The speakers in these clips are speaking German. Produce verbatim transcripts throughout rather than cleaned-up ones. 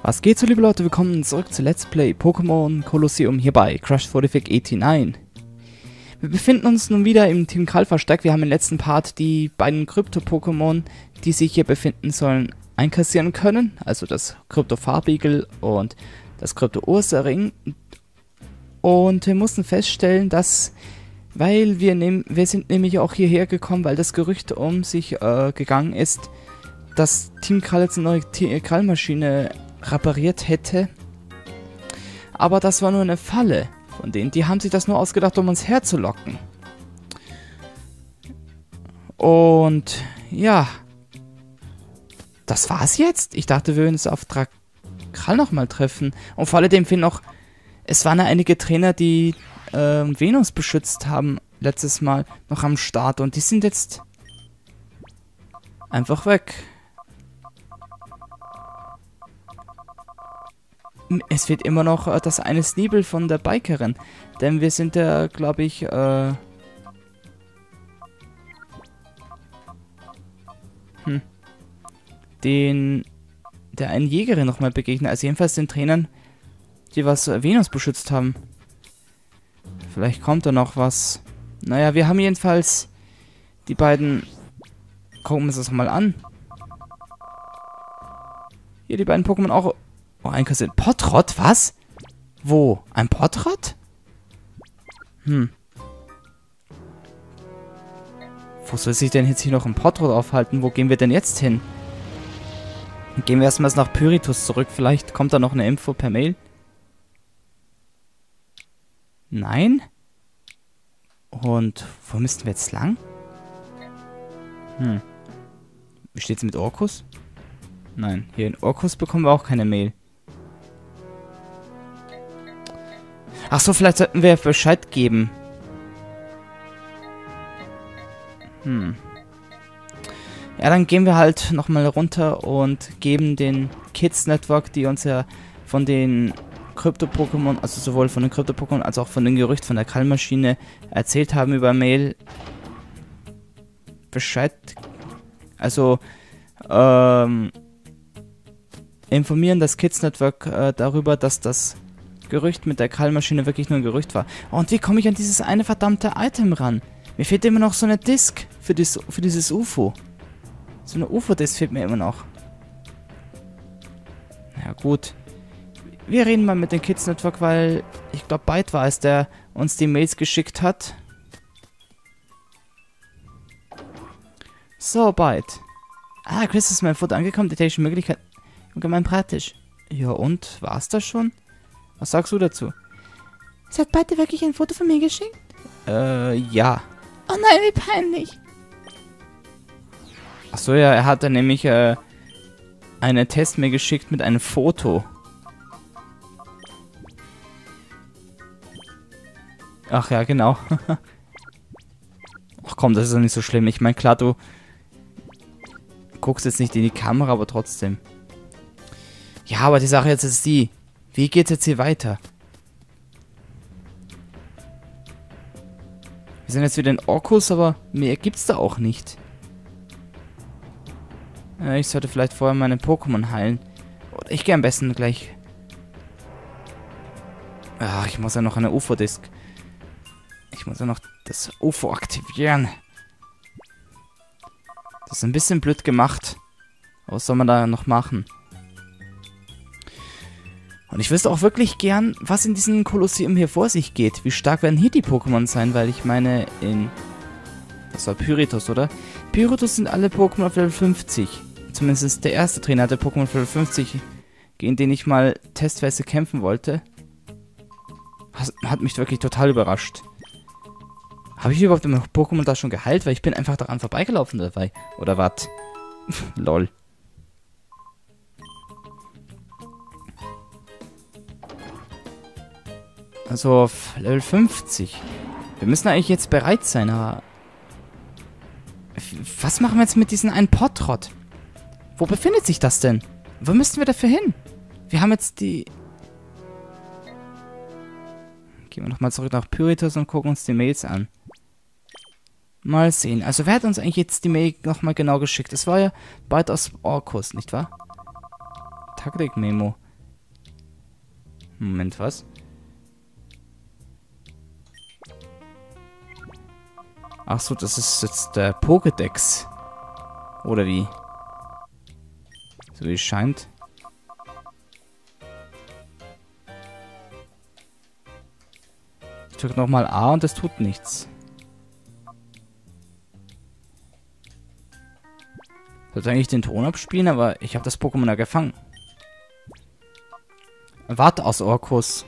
Was geht so, liebe Leute? Willkommen zurück zu Let's Play Pokémon Colosseum hier bei Crash Fortific neunundachtzig. Wir befinden uns nun wieder im Team Kall versteckt. Wir haben im letzten Part die beiden Krypto-Pokémon, die sich hier befinden sollen, einkassieren können. Also das Krypto-Farbigel und das Krypto-Ursaring. Und wir mussten feststellen, dass, weil wir nehm, wir sind nämlich auch hierher gekommen, weil das Gerücht um sich äh, gegangen ist, dass Team Kall jetzt eine neue Krallmaschine repariert hätte. Aber das war nur eine Falle von denen. Die haben sich das nur ausgedacht, um uns herzulocken. Und ja, das war's jetzt. Ich dachte, wir würden uns auf Krall nochmal treffen. Und vor allem fehlen noch, es waren ja einige Trainer, die äh, Venus beschützt haben letztes Mal noch am Start. Und die sind jetzt einfach weg. Es wird immer noch äh, das eine Sneebel von der Bikerin. Denn wir sind ja, glaube ich, äh... Hm. Den... Der einen Jägerin nochmal begegnet. Also jedenfalls den Trainern, die was äh, Venus beschützt haben. Vielleicht kommt da noch was. Naja, wir haben jedenfalls die beiden... Gucken wir uns das mal an. Hier die beiden Pokémon auch... Oh, ein Kassett. Potrott? Was? Wo? Ein Potrott? Hm. Wo soll sich denn jetzt hier noch ein Potrott aufhalten? Wo gehen wir denn jetzt hin? Gehen wir erstmal nach Pyritus zurück. Vielleicht kommt da noch eine Info per Mail. Nein? Und wo müssten wir jetzt lang? Hm. Wie steht's mit Orkus? Nein, hier in Orkus bekommen wir auch keine Mail. Ach so, vielleicht sollten wir Bescheid geben. Hm. Ja, dann gehen wir halt nochmal runter und geben den Kids Network, die uns ja von den Krypto-Pokémon, also sowohl von den Krypto-Pokémon als auch von den Gerüchten von der Krallmaschine erzählt haben über Mail, Bescheid. Also, ähm, informieren das Kids Network äh, darüber, dass das Gerücht mit der Krallmaschine wirklich nur ein Gerücht war. Oh, und wie komme ich an dieses eine verdammte Item ran? Mir fehlt immer noch so eine Disk für, dies, für dieses U F O. So eine U F O-Disk fehlt mir immer noch. Ja gut. Wir reden mal mit dem Kids Network, weil ich glaube, Byte war es, der uns die Mails geschickt hat. So, Byte. Ah, Chris ist mein Foto angekommen. Die technische Möglichkeit. Ungemein praktisch. Ja und? War's das schon? Was sagst du dazu? Es hat Byte wirklich ein Foto von mir geschickt? Äh, ja. Oh nein, wie peinlich. Achso, ja, er hat dann nämlich, äh, eine Test mir geschickt mit einem Foto. Ach ja, genau. Ach komm, das ist doch nicht so schlimm. Ich meine, klar, du guckst jetzt nicht in die Kamera, aber trotzdem. Ja, aber die Sache jetzt ist die, wie geht's jetzt hier weiter? Wir sind jetzt wieder in Orkus, aber mehr gibt's da auch nicht. Ja, ich sollte vielleicht vorher meine Pokémon heilen. Oder ich gehe am besten gleich... Ach, ich muss ja noch eine U F O-Disk. Ich muss ja noch das U F O aktivieren. Das ist ein bisschen blöd gemacht. Aber was soll man da noch machen? Und ich wüsste auch wirklich gern, was in diesem Kolosseum hier vor sich geht. Wie stark werden hier die Pokémon sein? Weil ich meine, in... Das war Pyritus, oder? Pyritus sind alle Pokémon auf Level fünfzig. Zumindest der erste Trainer hatte Pokémon auf Level fünfzig, gegen den ich mal testweise kämpfen wollte. Das hat mich wirklich total überrascht. Habe ich überhaupt immer Pokémon da schon geheilt? Weil ich bin einfach daran vorbeigelaufen dabei. Oder was? Lol. Also auf Level fünfzig. Wir müssen eigentlich jetzt bereit sein, aber... Was machen wir jetzt mit diesem einen Potrott? Wo befindet sich das denn? Wo müssten wir dafür hin? Wir haben jetzt die... Gehen wir nochmal zurück nach Pyritus und gucken uns die Mails an. Mal sehen. Also wer hat uns eigentlich jetzt die Mail nochmal genau geschickt? Es war ja bald aus Orkus, nicht wahr? Taktik-Memo. Moment, was? Ach so, das ist jetzt der Pokédex. Oder wie? So wie es scheint. Ich drücke nochmal A und es tut nichts. Ich sollte eigentlich den Ton abspielen, aber ich habe das Pokémon ja gefangen. Warte aus Orkus.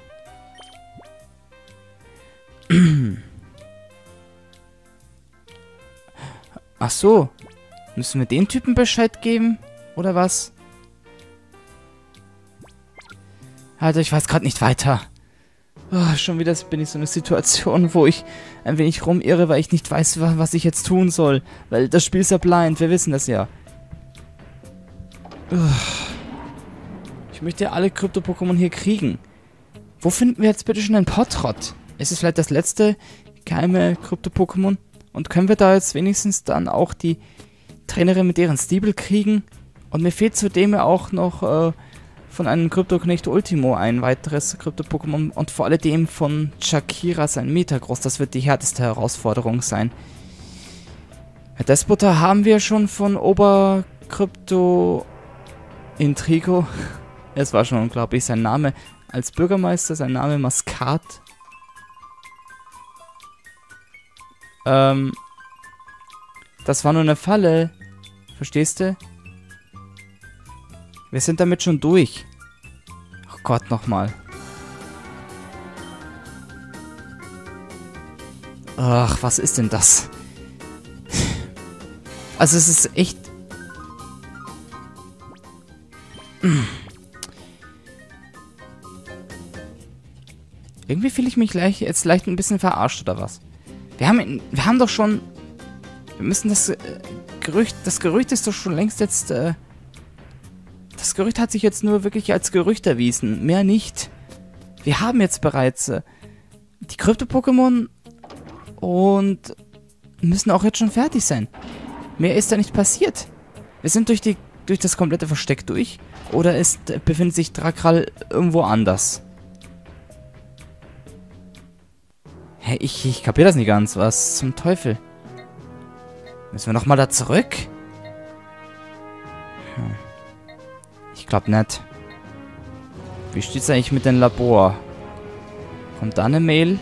Ach so. Müssen wir den Typen Bescheid geben? Oder was? Alter, ich weiß gerade nicht weiter. Oh, schon wieder bin ich so eine Situation, wo ich ein wenig rumirre, weil ich nicht weiß, was ich jetzt tun soll. Weil das Spiel ist ja blind, wir wissen das ja. Ich möchte ja alle Krypto-Pokémon hier kriegen. Wo finden wir jetzt bitte schon einen Potrot? Ist es vielleicht das letzte geheime Krypto-Pokémon? Und können wir da jetzt wenigstens dann auch die Trainerin mit deren Steeble kriegen? Und mir fehlt zudem ja auch noch äh, von einem Krypto-Knecht Ultimo ein weiteres Krypto-Pokémon. Und vor allem von Shakira sein Metagross. Das wird die härteste Herausforderung sein. Despota haben wir schon von Oberkrypto Intrigo. Es war schon unglaublich. Sein Name als Bürgermeister, sein Name Maskat. Ähm, das war nur eine Falle. Verstehst du? Wir sind damit schon durch. Ach Gott, nochmal. Ach, was ist denn das? Also es ist echt... Irgendwie fühle ich mich leicht, jetzt leicht ein bisschen verarscht, oder was? Wir haben, wir haben doch schon... Wir müssen das äh, Gerücht... Das Gerücht ist doch schon längst jetzt... Äh, das Gerücht hat sich jetzt nur wirklich als Gerücht erwiesen. Mehr nicht. Wir haben jetzt bereits äh, die Krypto-Pokémon und müssen auch jetzt schon fertig sein. Mehr ist da nicht passiert. Wir sind durch die durch das komplette Versteck durch. Oder ist, äh, befindet sich Drakral irgendwo anders? Hä, ich, ich kapiere das nicht ganz. Was zum Teufel? Müssen wir nochmal da zurück? Hm. Ich glaube nicht. Wie steht's eigentlich mit dem Labor? Kommt da eine Mail?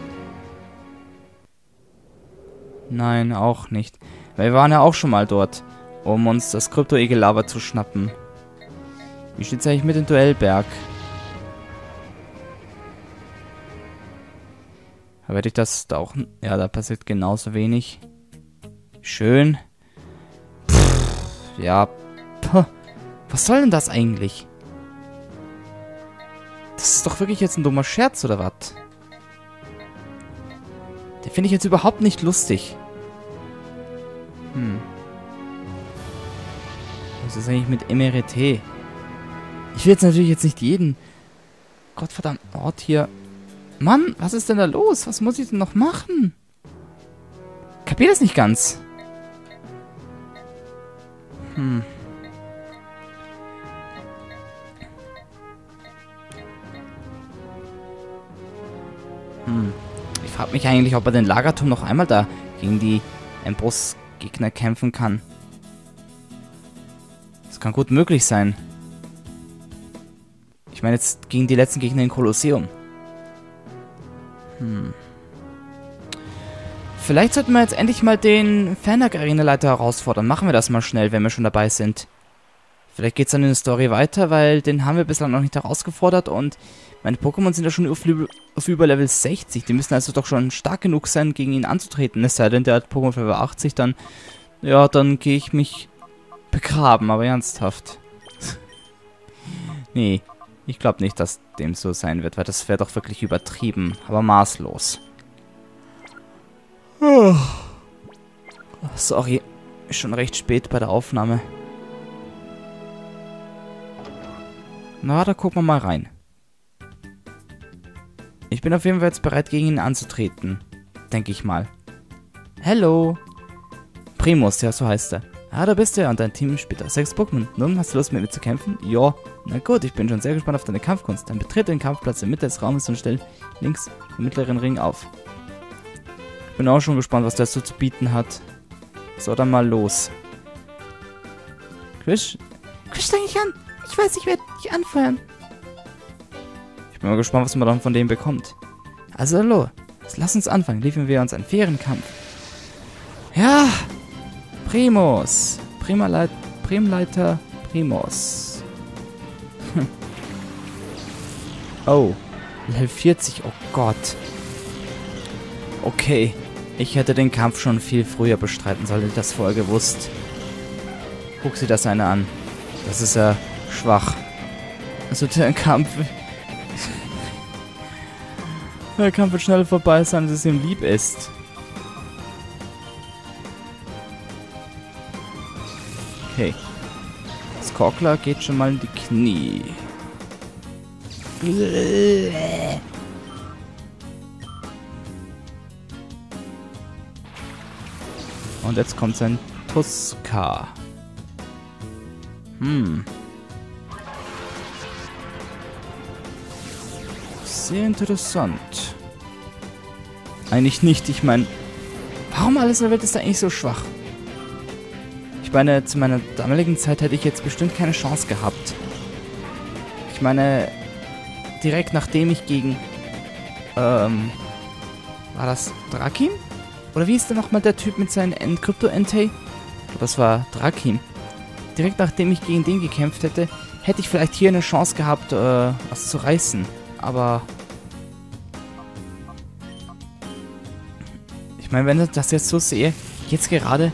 Nein, auch nicht. Weil wir waren ja auch schon mal dort, um uns das Krypto-Egel-Lava zu schnappen. Wie steht's eigentlich mit dem Duellberg? Werde ich das da auch... Ja, da passiert genauso wenig. Schön. Pff, ja. Puh. Was soll denn das eigentlich? Das ist doch wirklich jetzt ein dummer Scherz, oder was? Den finde ich jetzt überhaupt nicht lustig. Hm. Was ist eigentlich mit Emerité? Ich will jetzt natürlich jetzt nicht jeden gottverdammten Ort hier... Mann, was ist denn da los? Was muss ich denn noch machen? Kapier das nicht ganz. Hm. Hm. Ich frage mich eigentlich, ob er den Lagerturm noch einmal da gegen die Ambrose-Gegner kämpfen kann. Das kann gut möglich sein. Ich meine jetzt gegen die letzten Gegner im Kolosseum. Hm. Vielleicht sollten wir jetzt endlich mal den Fanak-Arena-Leiter herausfordern. Machen wir das mal schnell, wenn wir schon dabei sind. Vielleicht geht es dann in der Story weiter, weil den haben wir bislang noch nicht herausgefordert und meine Pokémon sind ja schon auf, auf über Level sechzig. Die müssen also doch schon stark genug sein, gegen ihn anzutreten. Es sei denn, der hat Pokémon Level achtzig, dann... Ja, dann gehe ich mich begraben, aber ernsthaft. Nee, ich glaube nicht, dass dem so sein wird, weil das wäre doch wirklich übertrieben, aber maßlos. Oh. Sorry, ist schon recht spät bei der Aufnahme. Na, da gucken wir mal rein. Ich bin auf jeden Fall jetzt bereit, gegen ihn anzutreten. Denke ich mal. Hello. Primus, ja, so heißt er. Ah, da bist du ja und dein Team spielt auch sechs Pokémon. Nun, hast du Lust mit mir zu kämpfen? Ja. Na gut, ich bin schon sehr gespannt auf deine Kampfkunst. Dann betrete den Kampfplatz in der Mitte des Raumes und stell links den mittleren Ring auf. Ich bin auch schon gespannt, was der so zu bieten hat. So, dann mal los. Quisch? Quisch, streng dich an. Ich weiß, ich werde dich anfeuern. Ich bin mal gespannt, was man dann von dem bekommt. Also, hallo. Lass uns anfangen. Liefern wir uns einen fairen Kampf. Ja! Primus. Primaleit Primleiter Primus. Hm. Oh. Level vierzig. Oh Gott. Okay. Ich hätte den Kampf schon viel früher bestreiten sollen. Ich das vorher gewusst. Guck sie das eine an. Das ist ja schwach. Also der Kampf... der Kampf wird schneller vorbei sein, als es ihm lieb ist. Okay. Skorkler geht schon mal in die Knie. Und jetzt kommt sein Tuska. Hm. Sehr interessant. Eigentlich nicht, ich meine... Warum alles in der Welt ist da eigentlich so schwach? Ich meine, zu meiner damaligen Zeit hätte ich jetzt bestimmt keine Chance gehabt. Ich meine, direkt nachdem ich gegen... Ähm... War das Drakim? Oder wie ist denn nochmal der Typ mit seinen Krypto-Entei? Das war Drakim. Direkt nachdem ich gegen den gekämpft hätte, hätte ich vielleicht hier eine Chance gehabt, äh, was zu reißen. Aber... Ich meine, wenn ich das jetzt so sehe, jetzt gerade...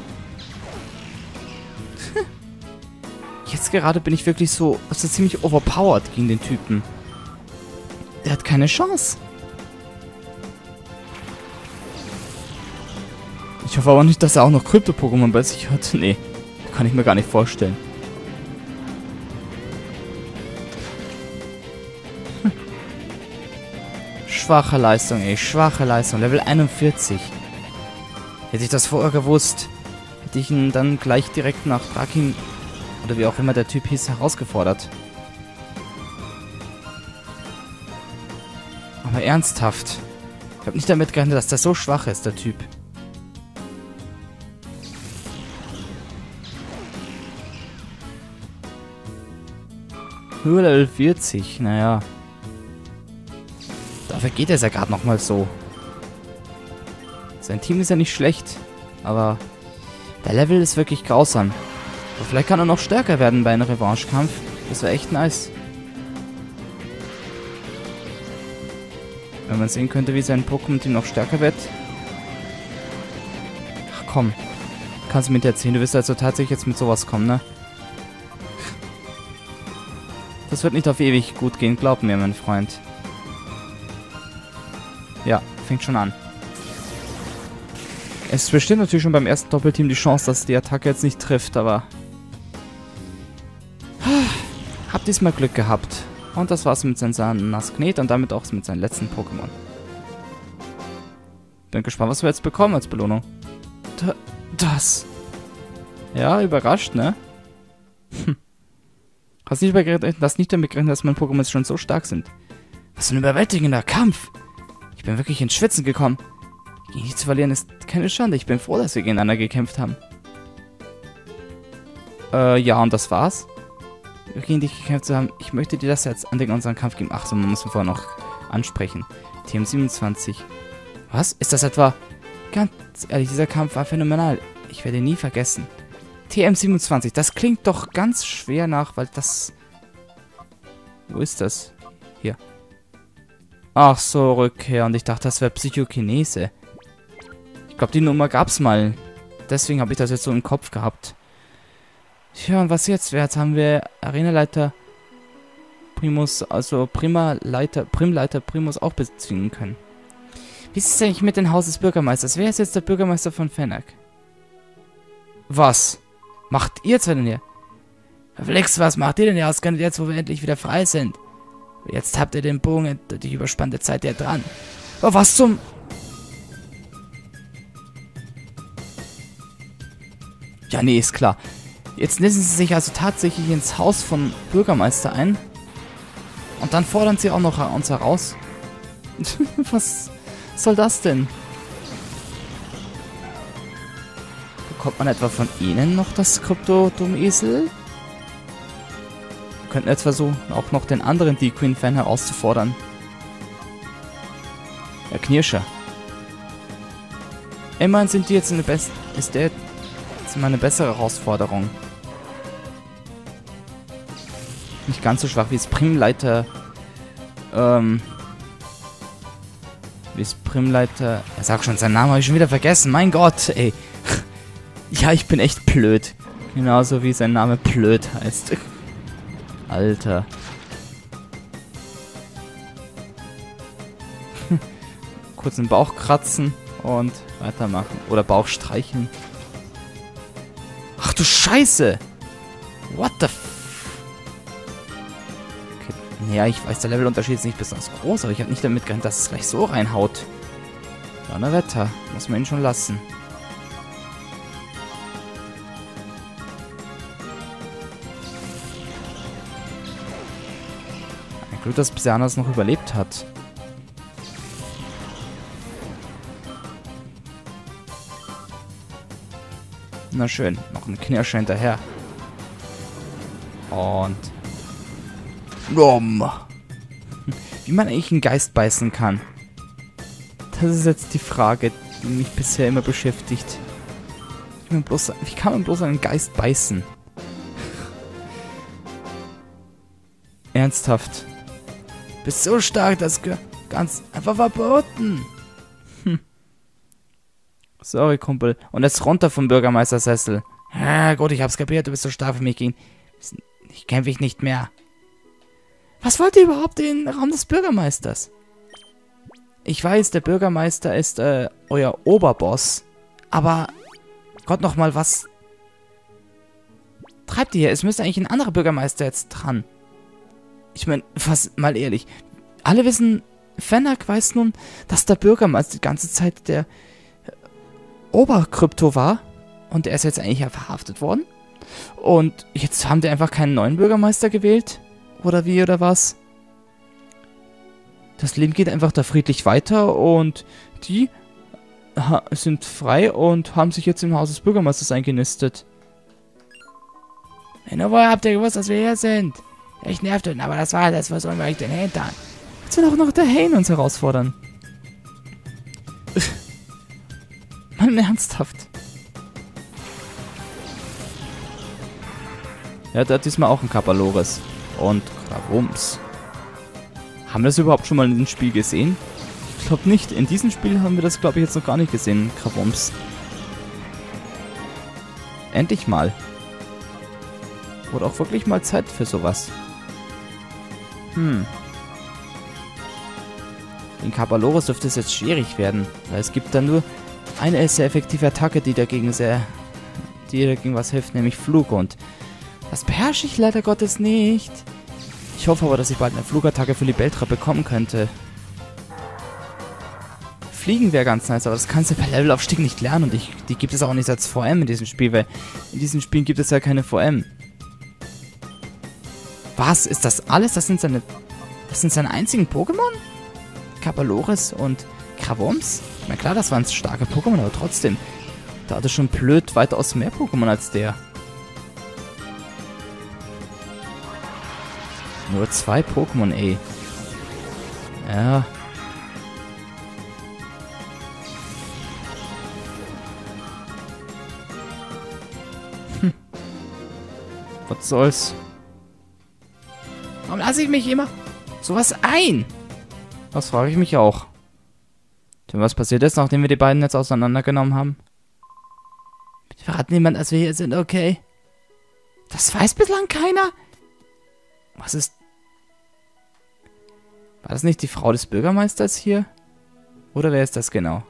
jetzt gerade bin ich wirklich so, also ziemlich overpowered gegen den Typen. Der hat keine Chance. Ich hoffe aber nicht, dass er auch noch Krypto-Pokémon bei sich hat. Nee, kann ich mir gar nicht vorstellen. Hm. Schwache Leistung, ey. Schwache Leistung. Level einundvierzig. Hätte ich das vorher gewusst, hätte ich ihn dann gleich direkt nach Drakim, oder wie auch immer der Typ hieß, herausgefordert. Aber ernsthaft. Ich habe nicht damit gerechnet, dass der so schwach ist, der Typ. Nur Level vierzig, naja. Dafür geht es ja gerade nochmal so. Sein Team ist ja nicht schlecht, aber der Level ist wirklich grausam. Aber vielleicht kann er noch stärker werden bei einem Revanche-Kampf. Das wäre echt nice. Wenn man sehen könnte, wie sein Pokémon-Team noch stärker wird. Ach komm. Kannst du mir erzählen, du wirst also tatsächlich jetzt mit sowas kommen, ne? Das wird nicht auf ewig gut gehen, glaub mir, mein Freund. Ja, fängt schon an. Es besteht natürlich schon beim ersten Doppelteam die Chance, dass die Attacke jetzt nicht trifft, aber... Hab diesmal Glück gehabt. Und das war's mit seinem Nasknet und damit auch mit seinen letzten Pokémon. Bin gespannt, was wir jetzt bekommen als Belohnung. Da, das. Ja, überrascht, ne? Hm. Hast nicht gerechnet, das nicht damit gerechnet, dass meine Pokémon jetzt schon so stark sind. Was für ein überwältigender Kampf. Ich bin wirklich ins Schwitzen gekommen. Gegen dich zu verlieren ist keine Schande. Ich bin froh, dass wir gegeneinander gekämpft haben. Äh, ja, und das war's? Gegen dich gekämpft zu haben. Ich möchte dir das jetzt an den unseren Kampf geben. Ach so, man muss ihn vorher noch ansprechen. T M siebenundzwanzig. Was? Ist das etwa... Ganz ehrlich, dieser Kampf war phänomenal. Ich werde ihn nie vergessen. T M siebenundzwanzig, das klingt doch ganz schwer nach, weil das... Wo ist das? Hier. Ach so, Rückkehr. Und ich dachte, das wäre Psychokinese. Ich glaube, die Nummer gab's mal. Deswegen habe ich das jetzt so im Kopf gehabt. Tja, und was jetzt? Jetzt haben wir Arenaleiter Primus, also Primaleiter, Primleiter Primus auch bezwingen können. Wie ist es eigentlich mit dem Haus des Bürgermeisters? Wer ist jetzt der Bürgermeister von Fennec? Was? Macht ihr zwei denn hier? Verflixt, was macht ihr denn hier ausgerechnet jetzt, wo wir endlich wieder frei sind? Jetzt habt ihr den Bogen durch die überspannte Zeit ja dran. Oh, was zum... Ja, nee, ist klar. Jetzt lassen sie sich also tatsächlich ins Haus von Bürgermeister ein. Und dann fordern sie auch noch uns heraus. Was soll das denn? Bekommt man etwa von ihnen noch das Krypto-Dummesel? Wir könnten jetzt versuchen, auch noch den anderen D-Queen-Fan herauszufordern. Der Knirscher. Immerhin sind die jetzt eine best ist der jetzt mal eine bessere Herausforderung. Nicht ganz so schwach wie das Primleiter. Ähm. Wie das Primleiter. Er sagt schon, seinen Namen habe ich schon wieder vergessen. Mein Gott, ey. Ja, ich bin echt blöd. Genauso wie sein Name blöd heißt. Alter. Kurz den Bauch kratzen und weitermachen. Oder Bauch streichen. Ach du Scheiße! What the f... Okay. Ja, ich weiß, der Levelunterschied ist nicht besonders groß, aber ich habe nicht damit gerechnet, dass es gleich so reinhaut. Donnerwetter. Muss man ihn schon lassen. Ein Glück, dass Psyanos noch überlebt hat. Na schön, noch ein Knirscher hinterher. Und... Rom. Wie man eigentlich einen Geist beißen kann. Das ist jetzt die Frage, die mich bisher immer beschäftigt. Wie, man bloß, wie kann man bloß einen Geist beißen? Ernsthaft. Bist so stark, das ganz einfach verboten. Hm. Sorry, Kumpel. Und jetzt runter vom Bürgermeistersessel. Ja, gut, ich hab's kapiert, du bist so stark für mich gegen... Ich kämpfe ich nicht mehr. Was wollt ihr überhaupt in den Raum des Bürgermeisters? Ich weiß, der Bürgermeister ist, äh, euer Oberboss. Aber... Gott, nochmal, was... treibt ihr hier? Es müsste eigentlich ein anderer Bürgermeister jetzt dran. Ich meine, was, mal ehrlich. Alle wissen, Fennec weiß nun, dass der Bürgermeister die ganze Zeit der... Oberkrypto war. Und er ist jetzt eigentlich ja verhaftet worden. Und jetzt haben die einfach keinen neuen Bürgermeister gewählt. Oder wie, oder was? Das Leben geht einfach da friedlich weiter. Und die sind frei und haben sich jetzt im Haus des Bürgermeisters eingenistet. Hey, woher habt ihr gewusst, dass wir hier sind? Echt nervt euch, aber das war das. Was sollen wir euch denn hintern? Jetzt will auch noch der Hane uns herausfordern. Mann, ernsthaft. Ja, der hat diesmal auch einen Kapalores. Und Kravums. Haben wir das überhaupt schon mal in dem Spiel gesehen? Ich glaube nicht. In diesem Spiel haben wir das, glaube ich, jetzt noch gar nicht gesehen. Kravums. Endlich mal. Wurde auch wirklich mal Zeit für sowas. Hm. In Kapalores dürfte es jetzt schwierig werden. Weil es gibt dann nur eine sehr effektive Attacke, die dagegen sehr... die dagegen was hilft, nämlich Flug. Und das beherrsche ich leider Gottes nicht. Ich hoffe aber, dass ich bald eine Flugattacke für Libeltra bekommen könnte. Fliegen wäre ganz nice, aber das kannst du per Levelaufstieg nicht lernen. Und ich, die gibt es auch nicht als V M in diesem Spiel, weil in diesen Spielen gibt es ja keine V M. Was? Ist das alles? Das sind seine... Das sind seine einzigen Pokémon? Kapalores und Kravums? Na klar, das waren starke Pokémon, aber trotzdem. Da hatte schon blöd weitaus mehr Pokémon als der. Nur zwei Pokémon, ey. Ja. Hm. Was soll's? Warum lasse ich mich immer sowas ein? Das frage ich mich auch. Denn was passiert ist, nachdem wir die beiden jetzt auseinandergenommen haben? Bitte verraten niemand, dass wir hier sind, okay? Das weiß bislang keiner? Was ist... War das nicht die Frau des Bürgermeisters hier? Oder wer ist das genau?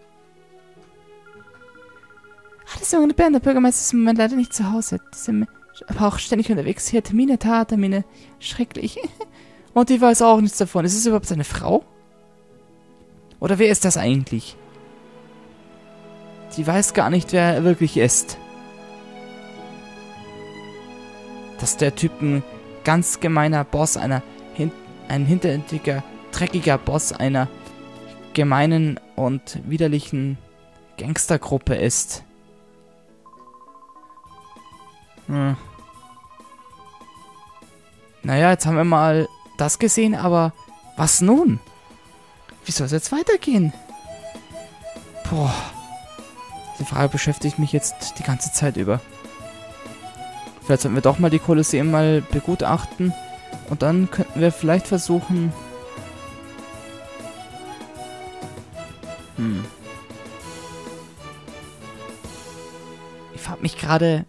Ah, das junge Bären, der Bürgermeister ist im Moment leider nicht zu Hause. Die sind aber auch ständig unterwegs hier. Termine, Tat, Termine. Schrecklich. Und die weiß auch nichts davon. Ist es überhaupt seine Frau? Oder wer ist das eigentlich? Die weiß gar nicht, wer er wirklich ist. dass der Typ ein ganz gemeiner Boss, einer hin ein hinterhältiger, dreckiger Boss einer gemeinen und widerlichen Gangstergruppe ist. Hm. Naja, jetzt haben wir mal das gesehen, aber was nun? Wie soll es jetzt weitergehen? Boah. Die Frage beschäftigt mich jetzt die ganze Zeit über. Vielleicht sollten wir doch mal die Kolosseum mal begutachten. Und dann könnten wir vielleicht versuchen... Hm. Ich frage mich gerade...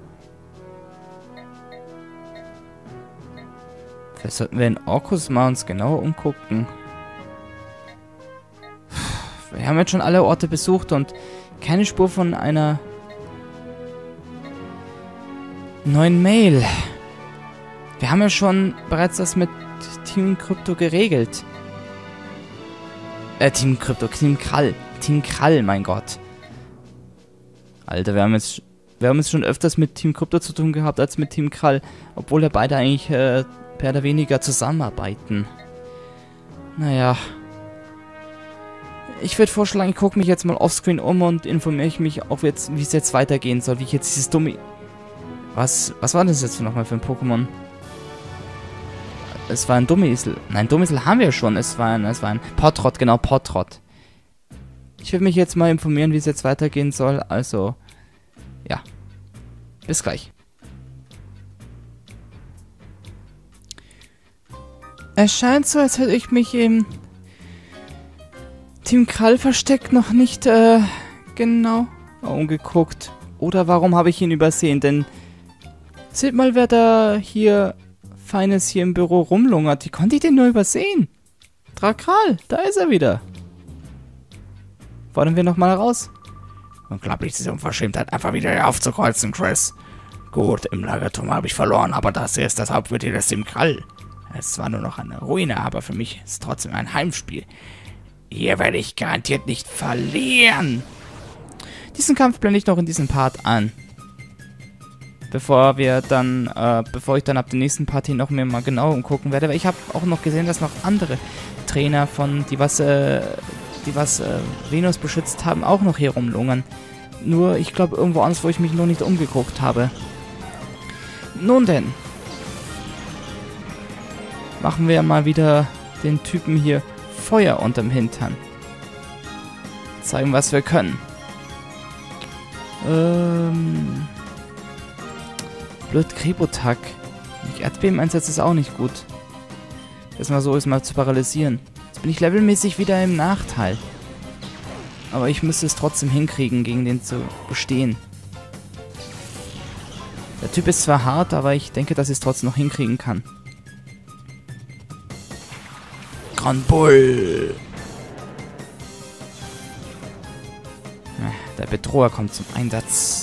Vielleicht sollten wir in Orkus mal uns genauer umgucken. Wir haben jetzt schon alle Orte besucht und keine Spur von einer neuen Mail. Wir haben ja schon bereits das mit Team Krypto geregelt. Äh, Team Krypto, Team Krall. Team Krall, mein Gott. Alter, wir haben jetzt, wir haben jetzt schon öfters mit Team Krypto zu tun gehabt als mit Team Krall. Obwohl ja beide eigentlich äh, mehr oder weniger zusammenarbeiten. Naja. Ich würde vorschlagen, ich gucke mich jetzt mal offscreen um und informiere mich auch jetzt, wie es jetzt weitergehen soll. Wie ich jetzt dieses dumme... Was, was war das jetzt nochmal für ein Pokémon? Es war ein Dummisel. Nein, Dummisel haben wir schon. Es war ein, es war ein Potrot, genau, Potrot. Ich würde mich jetzt mal informieren, wie es jetzt weitergehen soll. Also, ja. Bis gleich. Es scheint so, als hätte ich mich im Team Krall versteckt noch nicht, äh, genau umgeguckt. Oder warum habe ich ihn übersehen? Denn, seht mal, wer da hier Feines hier im Büro rumlungert. Wie konnte ich den nur übersehen? Drakral, da ist er wieder. Fordern wir nochmal raus. Unglaublich, diese Unverschämtheit, einfach wieder aufzukreuzen, Chris. Gut, im Lagerturm habe ich verloren, aber das hier ist das Hauptquartier des Team Krall. Es ist zwar nur noch eine Ruine, aber für mich ist es trotzdem ein Heimspiel. Hier werde ich garantiert nicht verlieren. Diesen Kampf blende ich noch in diesem Part an. Bevor wir dann, äh, bevor ich dann ab dem nächsten Part hier noch mehr mal genau umgucken werde. Weil ich habe auch noch gesehen, dass noch andere Trainer von, die was, äh, die was, äh, Venus beschützt haben, auch noch hier rumlungern. Nur, ich glaube, irgendwo anders, wo ich mich noch nicht umgeguckt habe. Nun denn. Machen wir mal wieder den Typen hier Feuer unterm Hintern. Zeigen, was wir können. Ähm... Blöd, Krebotak. Wenn ich Erdbeben einsetze, ist auch nicht gut. Erstmal so ist mal zu paralysieren. Jetzt bin ich levelmäßig wieder im Nachteil. Aber ich müsste es trotzdem hinkriegen, gegen den zu bestehen. Der Typ ist zwar hart, aber ich denke, dass ich es trotzdem noch hinkriegen kann. Granbull! Der Bedroher kommt zum Einsatz.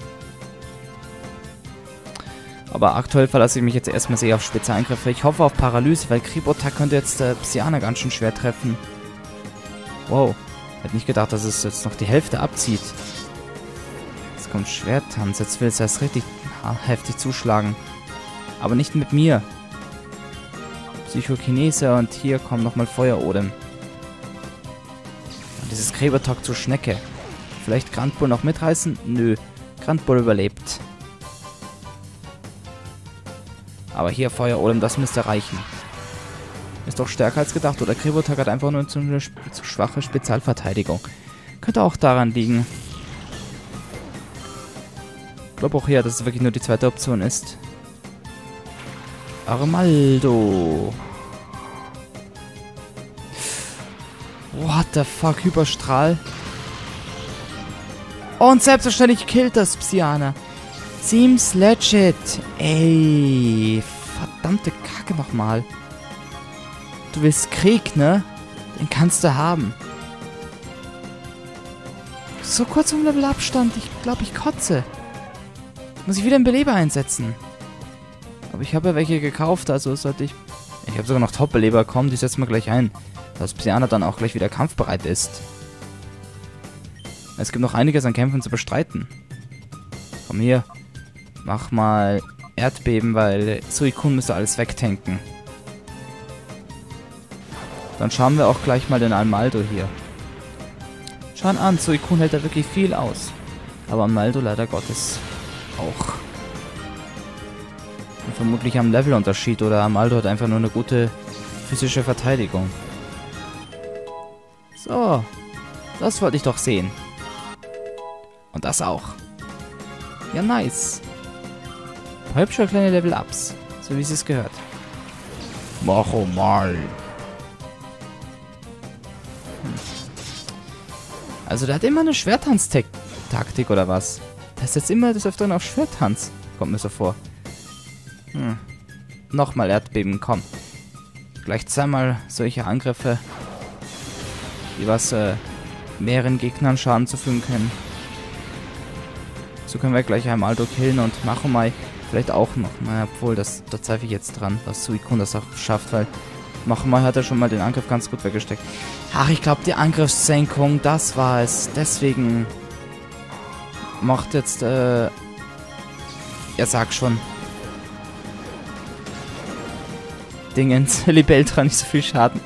Aber aktuell verlasse ich mich jetzt erstmal sehr auf Spezialeingriffe. Ich hoffe auf Paralyse, weil Krebotak könnte jetzt der Psyana ganz schön schwer treffen. Wow. Ich hätte nicht gedacht, dass es jetzt noch die Hälfte abzieht. Jetzt kommt Schwerttanz. Jetzt will es erst richtig heftig zuschlagen. Aber nicht mit mir. Psychokinese und hier kommt nochmal Feuerodem. Und dieses Krebotak zur Schnecke. Vielleicht Grandbull noch mitreißen? Nö. Grandbull überlebt. Aber hier Feuerodem, das müsste reichen. Ist doch stärker als gedacht. Oder Krebotak hat einfach nur zu eine zu schwache Spezialverteidigung. Könnte auch daran liegen. Ich glaube auch hier, dass es wirklich nur die zweite Option ist. Armaldo. What the fuck, Hyperstrahl. Und selbstverständlich killt das Psyana. Seems legit. Ey, verdammte Kacke nochmal. Du willst Krieg, ne? Den kannst du haben. So kurz um Level Abstand. Ich glaube, ich kotze. Muss ich wieder einen Beleber einsetzen. Aber ich habe ja welche gekauft, also sollte ich... Ich habe sogar noch Top-Beleber. Komm, die setzen wir gleich ein. Dass Psyana dann auch gleich wieder kampfbereit ist. Es gibt noch einiges an Kämpfen zu bestreiten. Komm hier. Mach mal Erdbeben, weil Suicune müsste alles wegtanken. Dann schauen wir auch gleich mal den Almaldo hier. Schauen an, Suicune hält da wirklich viel aus. Aber Almaldo leider Gottes auch. Und vermutlich am Levelunterschied oder Almaldo hat einfach nur eine gute physische Verteidigung. So, das wollte ich doch sehen. Und das auch. Ja, nice. Hübscher kleine Level-Ups, so wie es es gehört. Mach mal. Also der hat immer eine Schwerttanz-Taktik oder was? Der ist jetzt immer des Öfteren auf Schwerttanz. Kommt mir so vor. Hm. Nochmal Erdbeben, komm. Gleich zweimal solche Angriffe, die was äh, mehreren Gegnern Schaden zufügen können. So können wir gleich Almaldo killen und Machomai vielleicht auch noch. Naja, obwohl, das, da zweifle ich jetzt dran, dass Suicune das auch schafft, weil Machomai hat ja schon mal den Angriff ganz gut weggesteckt. Ach, ich glaube, die Angriffssenkung, das war es. Deswegen macht jetzt, äh... er sagt schon... Dingens, Libeltra nicht so viel Schaden.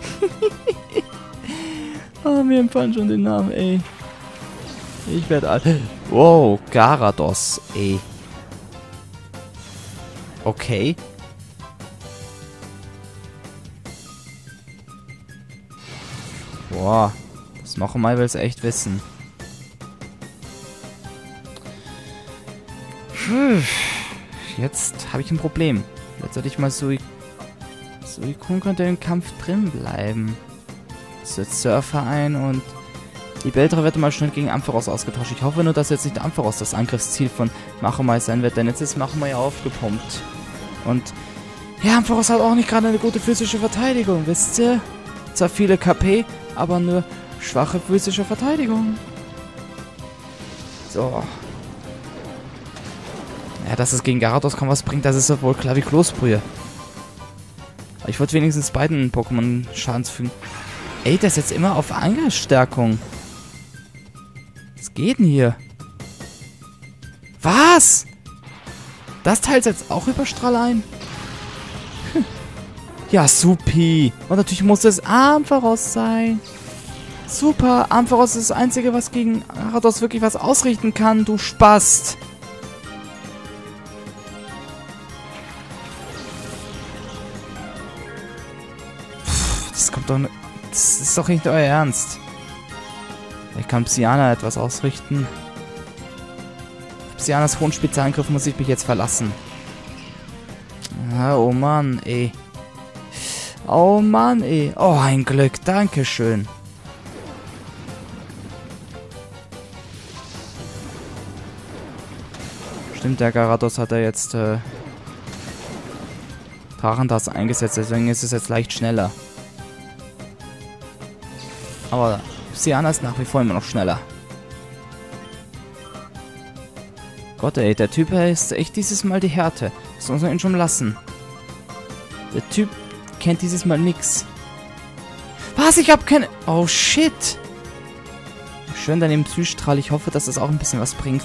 Oh, mir empfallen schon den Namen, ey. Ich werde alt. Wow, Garados, ey. Okay. Boah, das Machomai will es echt wissen. Jetzt habe ich ein Problem. Jetzt sollte ich mal so... Suicune könnte im Kampf drin bleiben. Das setzt Surfer ein und... Libeltra wird mal schnell gegen Ampharos ausgetauscht. Ich hoffe nur, dass jetzt nicht Ampharos das Angriffsziel von Machomai sein wird, denn jetzt ist Machomai aufgepumpt. Und... ja, Ampharos hat auch nicht gerade eine gute physische Verteidigung, wisst ihr? Zwar viele K P, aber nur schwache physische Verteidigung. So. Ja, dass es gegen Garados kaum was bringt, das ist doch wohl klar wie Kloßbrühe. Ich wollte wenigstens beiden Pokémon Schaden zufügen. Ey, das ist jetzt immer auf Angriffsstärkung. Was geht denn hier? Was? Das Teil setzt auch Überstrahl ein? Hm. Ja, supi. Und natürlich muss es Ampharos sein. Super, Ampharos ist das Einzige, was gegen Garados wirklich was ausrichten kann, du Spast. Das kommt doch... Das ist doch nicht euer Ernst. Ich kann Psyana etwas ausrichten. Auf Psyanas hohen Spezialangriff muss ich mich jetzt verlassen. Ah, oh Mann, ey. Oh Mann, ey. Oh, ein Glück. Dankeschön. Stimmt, der Garados hat er jetzt äh, Drachentas eingesetzt, deswegen ist es jetzt leicht schneller. Aber Psyana ist nach wie vor immer noch schneller. Gott ey, der Typ ist echt dieses Mal die Härte. Das muss man ihn schon lassen. Der Typ kennt dieses Mal nix. Was? Ich hab keine... Oh shit. Schön daneben Psystrahl. Ich hoffe, dass das auch ein bisschen was bringt.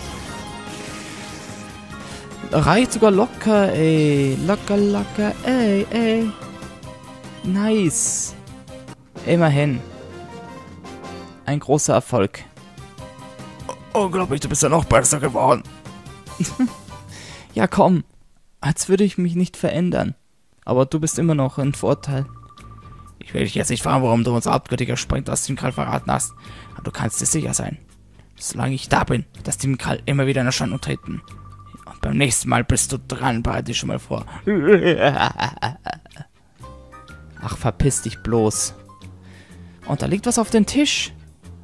Reicht sogar locker, ey. Locker, locker, ey, ey. Nice. Immerhin. Ein großer Erfolg. Unglaublich, du bist ja noch besser geworden. Ja, komm. Als würde ich mich nicht verändern. Aber du bist immer noch ein Vorteil. Ich will dich jetzt nicht fragen, warum du unser abgöttiger Sprint aus dem Krall verraten hast. Aber du kannst dir sicher sein. Solange ich da bin, wird das Team Krall immer wieder in Erscheinung treten. Und beim nächsten Mal bist du dran, bereite dich schon mal vor. Ach, verpiss dich bloß. Und da liegt was auf dem Tisch.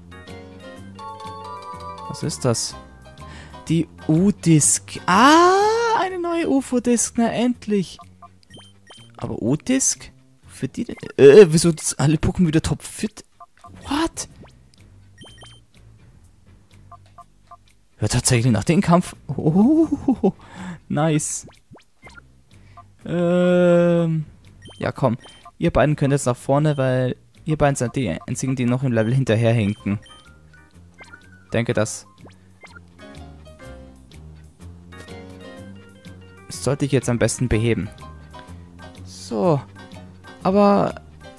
Was ist das? Die U-Disc. Ah, eine neue U F O-Disc. Na, endlich. Aber U-Disc? Für die denn? Äh, wieso sind alle Pokémon wieder topfit? What? Ja, tatsächlich nach dem Kampf. Oh, nice. Ähm. Ja, komm. Ihr beiden könnt jetzt nach vorne, weil ihr beiden seid die einzigen, die noch im Level hinterherhinken. Denke das. sollte ich jetzt am besten beheben. So. Aber...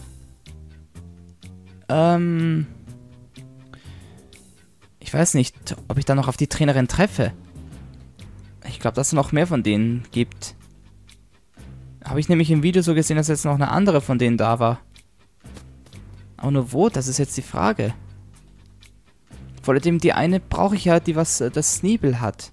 Ähm... Ich weiß nicht, ob ich da noch auf die Trainerin treffe. Ich glaube, dass es noch mehr von denen gibt. Habe ich nämlich im Video so gesehen, dass jetzt noch eine andere von denen da war. Aber nur wo? Das ist jetzt die Frage. Vor allem die eine brauche ich ja, die was äh, das Sneeble hat.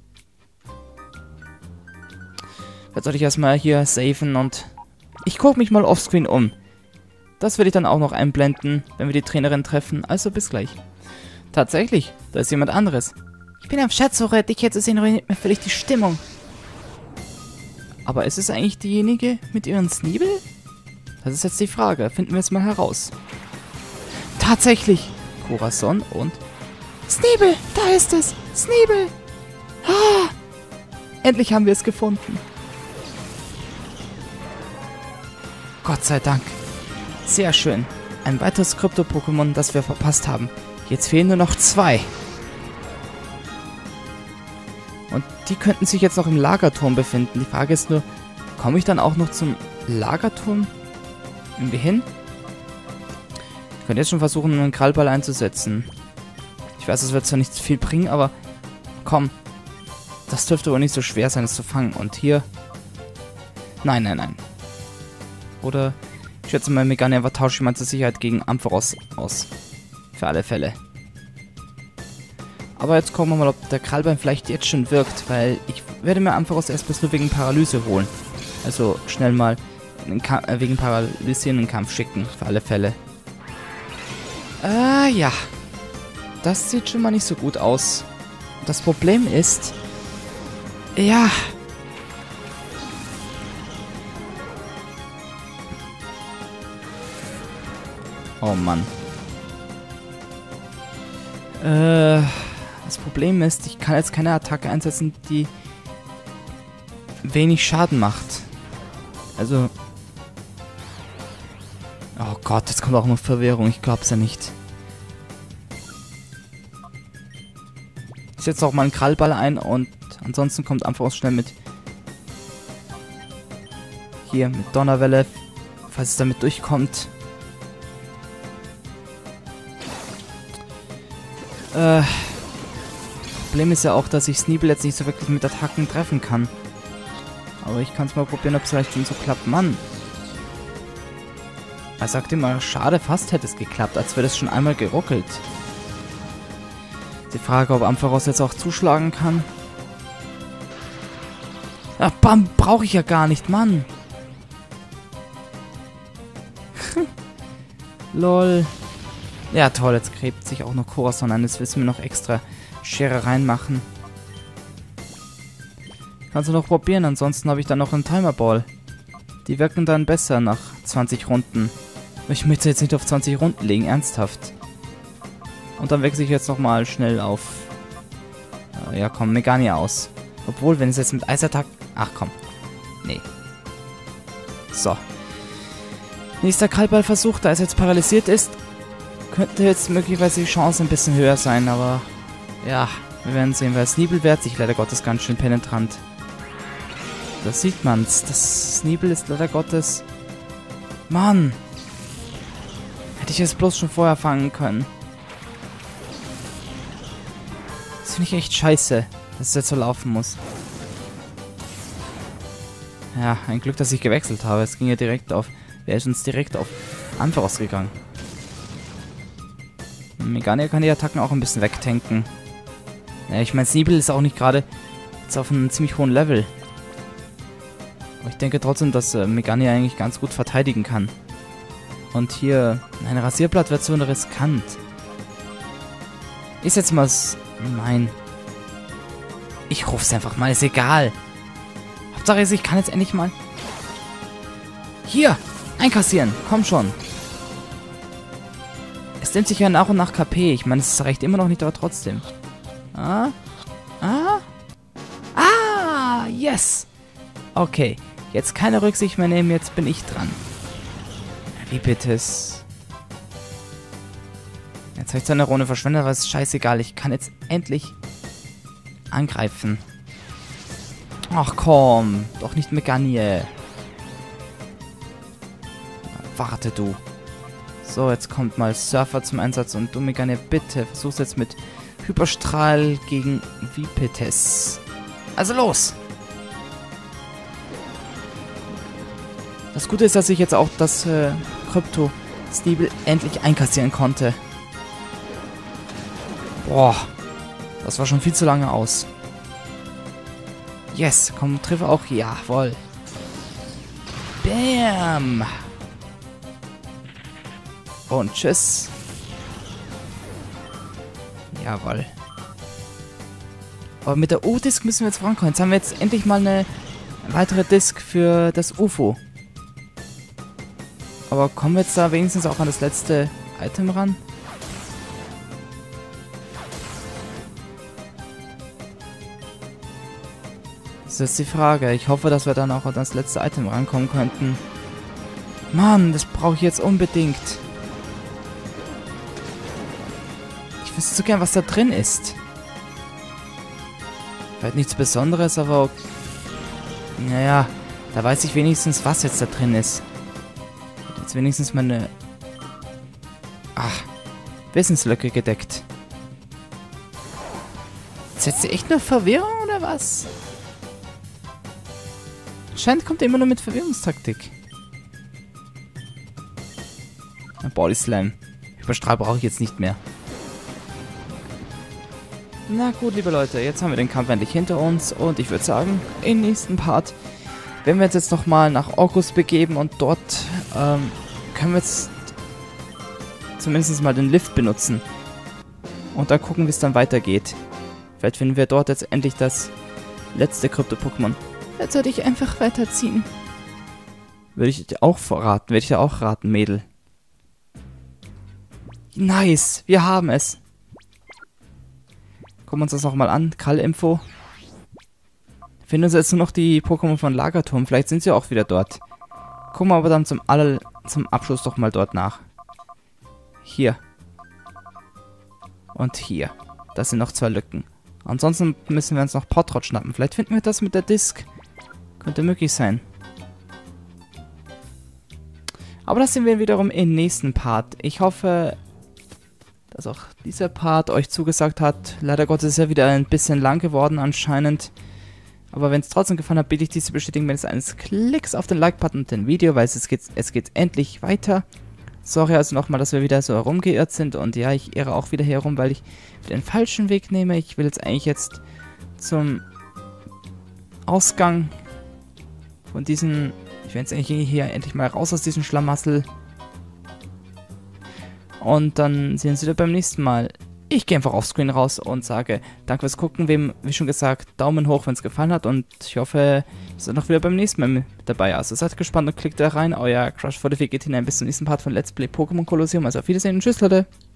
Jetzt sollte ich erstmal hier saven und... Ich gucke mich mal offscreen um. Das werde ich dann auch noch einblenden, wenn wir die Trainerin treffen. Also bis gleich. Tatsächlich, da ist jemand anderes. Ich bin am Schatzsuche, dich hier zu sehen ruiniert mir völlig die Stimmung. Aber ist es eigentlich diejenige mit ihren Sneeble? Das ist jetzt die Frage. Finden wir jetzt mal heraus. Tatsächlich! Corazon und... Sneeble, da ist es! Sneeble! Ah! Endlich haben wir es gefunden. Gott sei Dank. Sehr schön. Ein weiteres Krypto-Pokémon, das wir verpasst haben. Jetzt fehlen nur noch zwei. Und die könnten sich jetzt noch im Lagerturm befinden. Die Frage ist nur, komme ich dann auch noch zum Lagerturm irgendwie hin? Ich könnte jetzt schon versuchen, einen Krallball einzusetzen. Ich weiß, es wird zwar nicht viel bringen, aber komm. Das dürfte wohl nicht so schwer sein, es zu fangen. Und hier... Nein, nein, nein. Oder ich schätze mal, Meganium tausche ich mal zur Sicherheit gegen Ampharos aus. Für alle Fälle. Aber jetzt gucken wir mal, ob der Krallbein vielleicht jetzt schon wirkt, weil ich werde mir Ampharos erst bloß nur wegen Paralyse holen. Also schnell mal äh, wegen Paralyse in den Kampf schicken, für alle Fälle. Ah, ja. Das sieht schon mal nicht so gut aus. Das Problem ist... Ja... Oh Mann. Äh, das Problem ist, ich kann jetzt keine Attacke einsetzen, die wenig Schaden macht. Also... Oh Gott, jetzt kommt auch noch Verwirrung. Ich glaub's ja nicht. Ich setze auch mal einen Krallball ein und ansonsten kommt einfach schnell mit... Hier, mit Donnerwelle, falls es damit durchkommt. Äh, Problem ist ja auch, dass ich Sneeble jetzt nicht so wirklich mit Attacken treffen kann. Aber ich kann es mal probieren, ob es vielleicht schon so klappt. Mann. Er sagt immer, schade, fast hätte es geklappt, als wäre das schon einmal geruckelt. Die Frage, ob Ampharos jetzt auch zuschlagen kann. Ach, bam, brauche ich ja gar nicht, Mann. Lol. Ja, toll, jetzt gräbt sich auch noch Corazon an. Jetzt willst du mir noch extra Schere reinmachen. Kannst du noch probieren, ansonsten habe ich dann noch einen Timerball. Die wirken dann besser nach zwanzig Runden. Ich möchte jetzt nicht auf zwanzig Runden legen, ernsthaft. Und dann wechsle ich jetzt nochmal schnell auf... Äh, ja, komm, Megania aus. Obwohl, wenn es jetzt mit Eisattack... Ach, komm. Nee. So. Nächster Krallballversuch, da es jetzt paralysiert ist, könnte jetzt möglicherweise die Chance ein bisschen höher sein, aber... Ja, wir werden sehen, weil Sneeble wehrt sich leider Gottes ganz schön penetrant. Da sieht man's. Das Sneeble ist leider Gottes... Mann! Hätte ich es bloß schon vorher fangen können. Das finde ich echt scheiße, dass es jetzt so laufen muss. Ja, ein Glück, dass ich gewechselt habe. Es ging ja direkt auf... Wäre ist uns direkt auf Ampharos gegangen. Megania kann die Attacken auch ein bisschen wegtanken. Ja, ich meine, Sneeble ist auch nicht gerade jetzt auf einem ziemlich hohen Level. Aber ich denke trotzdem, dass äh, Megania eigentlich ganz gut verteidigen kann. Und hier, ein Rasierblatt wird so riskant. Ist jetzt mal... Nein. Ich ruf's einfach mal, ist egal. Hauptsache ist, ich kann jetzt endlich mal... Hier! Einkassieren! Komm schon! Es nimmt sich ja nach und nach K P. Ich meine, es reicht immer noch nicht, aber trotzdem. Ah? Ah? Ah! Yes! Okay. Jetzt keine Rücksicht mehr nehmen, jetzt bin ich dran. Wie bitte es... Jetzt habe ich seine Runde verschwendet, aber es ist scheißegal. Ich kann jetzt endlich angreifen. Ach komm, doch nicht Meganie. Warte du. So, jetzt kommt mal Surfer zum Einsatz und du, Meganie, bitte versuch's jetzt mit Hyperstrahl gegen Vipetes. Also los! Das Gute ist, dass ich jetzt auch das äh, Krypto-Stibel endlich einkassieren konnte. Boah, das war schon viel zu lange aus. Yes, komm, treffe auch. Jawohl. Bam! Und tschüss. Jawohl. Aber mit der U-Disk müssen wir jetzt vorankommen. Jetzt haben wir jetzt endlich mal eine weitere Disk für das U F O. Aber kommen wir jetzt da wenigstens auch an das letzte Item ran? Das ist die Frage. Ich hoffe, dass wir dann auch an das letzte Item rankommen könnten. Mann, das brauche ich jetzt unbedingt. Ich wüsste so gern, was da drin ist. Vielleicht nichts Besonderes, aber... Naja, da weiß ich wenigstens, was jetzt da drin ist. Jetzt wenigstens meine... Ach, Wissenslücke gedeckt. Setzt sie echt nur Verwirrung, oder was? Anscheinend kommt er immer nur mit Verwirrungstaktik. Body Slam. Überstrahl brauche ich jetzt nicht mehr. Na gut, liebe Leute, jetzt haben wir den Kampf endlich hinter uns und ich würde sagen, im nächsten Part werden wir uns jetzt nochmal nach Orkus begeben und dort ähm, können wir jetzt zumindest mal den Lift benutzen. Und dann gucken, wie es dann weitergeht. Vielleicht finden wir dort jetzt endlich das letzte Krypto-Pokémon. Jetzt würde ich einfach weiterziehen. Würde ich dir auch verraten, würde ich dir auch raten, Mädel. Nice, wir haben es. Gucken wir uns das nochmal an. Kall-Info. Finden uns jetzt nur noch die Pokémon von Lagerturm. Vielleicht sind sie auch wieder dort. Gucken wir aber dann zum, aller, zum Abschluss doch mal dort nach. Hier. Und hier. Das sind noch zwei Lücken. Ansonsten müssen wir uns noch Potrot schnappen. Vielleicht finden wir das mit der Disk. Könnte möglich sein. Aber das sehen wir wiederum im nächsten Part. Ich hoffe, dass auch dieser Part euch zugesagt hat. Leider Gottes ist er wieder ein bisschen lang geworden anscheinend. Aber wenn es trotzdem gefallen hat, bitte ich dies zu bestätigen, wenn es eines Klicks auf den Like-Button und den Video, weil es geht, es geht endlich weiter. Sorry also nochmal, dass wir wieder so herumgeirrt sind. Und ja, ich irre auch wieder herum, weil ich den falschen Weg nehme. Ich will jetzt eigentlich jetzt zum Ausgang von diesen... Ich will jetzt eigentlich hier endlich mal raus aus diesem Schlamassel. Und dann sehen Sie wieder beim nächsten Mal. Ich gehe einfach auf Screen raus und sage danke fürs Gucken. Wem, wie schon gesagt, Daumen hoch, wenn es gefallen hat. Und ich hoffe, ihr seid noch wieder beim nächsten Mal mit dabei. Also seid gespannt und klickt da rein. Euer Crush forty-five geht hinein bis zum nächsten Part von Let's Play Pokémon Kolosseum. Also auf Wiedersehen und tschüss, Leute.